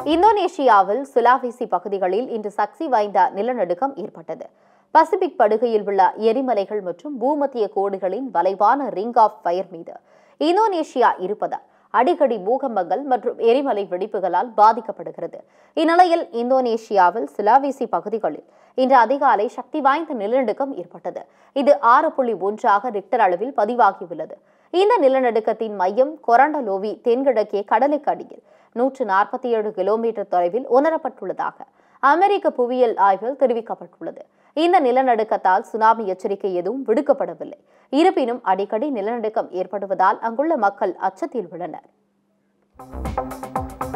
இந்தோனேஷியாவில் சுலாவேசி பகுதிகளில் இன்று சக்தி வாய்ந்த நிலநடுக்கம் ஏற்பட்டது. பசிபிக் படுகையில் உள்ள எரிமலைகள் மற்றும் பூமத்திய கோடுகளின் வளைவான ரிங் ஆஃப் ஃபயர் மீது இந்தோனேஷியா இருப்பதால் அடிக்கடி பூகம்பங்கள் மற்றும் எரிமலை வெடிப்புகளால் பாதிக்கப்படுகிறது. இந்நிலையில் இந்தோனேஷியாவில் சுலாவேசி பகுதிகளில் இன்று அதிகாலை சக்தி வாய்ந்த நிலநடுக்கம் ஏற்பட்டது. இது 6.1 ரிக்டர் அளவில் பதிவாகியுள்ளது. இந்த நிலநடுக்கத்தின் மையம் கொரண்டலோவி தென்கிழக்கே கடலுக்கு அடியில் 147 கிலோமீட்டர் தொலைவில் உணரப்பட்டுள்ளதாக அமெரிக்க புவியியல் ஆய்வில் தெரிவிக்கப்பட்டுள்ளது. இந்த நிலநடுக்கத்தால் சுனாமி எச்சரிக்கை எதுவும் விடுக்கப்படவில்லை. இருப்பினும் அடிக்கடி நிலநடுக்கம் ஏற்படுவதால் அங்குள்ள மக்கள் அச்சத்தில் உள்ளனர்.